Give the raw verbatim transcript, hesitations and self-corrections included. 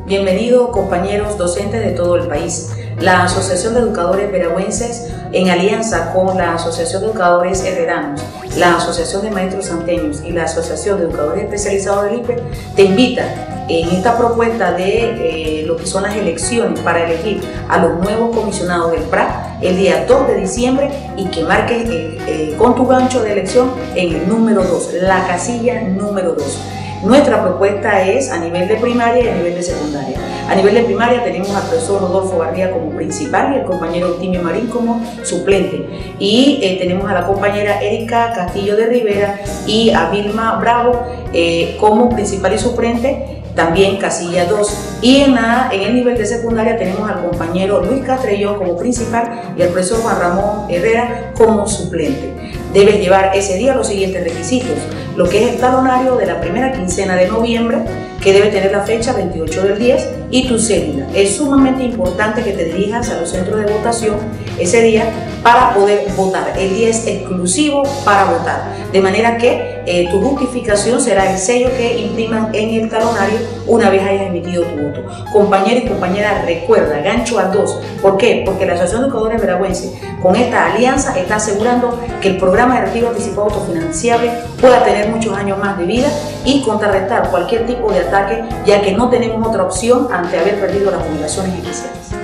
Bienvenidos compañeros docentes de todo el país. La Asociación de Educadores Veragüenses, en alianza con la Asociación de Educadores Herreranos, la Asociación de Maestros Santeños y la Asociación de Educadores Especializados del I P E, te invita en esta propuesta de eh, lo que son las elecciones para elegir a los nuevos comisionados del P R A el día dos de diciembre y que marques eh, eh, con tu gancho de elección en el número dos, la casilla número dos. Nuestra propuesta es a nivel de primaria y a nivel de secundaria. A nivel de primaria tenemos al profesor Rodolfo García como principal y el compañero Timio Marín como suplente. Y eh, tenemos a la compañera Erika Castillo de Rivera y a Vilma Bravo eh, como principal y suplente, también casilla dos. Y en, la, en el nivel de secundaria tenemos al compañero Luis Castrellón como principal y al profesor Juan Ramón Herrera como suplente. Debes llevar ese día los siguientes requisitos: lo que es el talonario de la primera quincena de noviembre, que debe tener la fecha veintiocho del diez, y tu cédula. Es sumamente importante que te dirijas a los centros de votación ese día para poder votar. El día es exclusivo para votar, de manera que eh, tu justificación será el sello que impriman en el talonario una vez hayas emitido tu voto. Compañero y compañera, recuerda, gancho al dos. ¿Por qué? Porque la Asociación de Educadores Veragüenses con esta alianza está asegurando que el programa de retiro anticipado autofinanciable pueda tener muchos años más de vida y contrarrestar cualquier tipo de ataque, ya que no tenemos otra opción ante haber perdido las jubilaciones iniciales.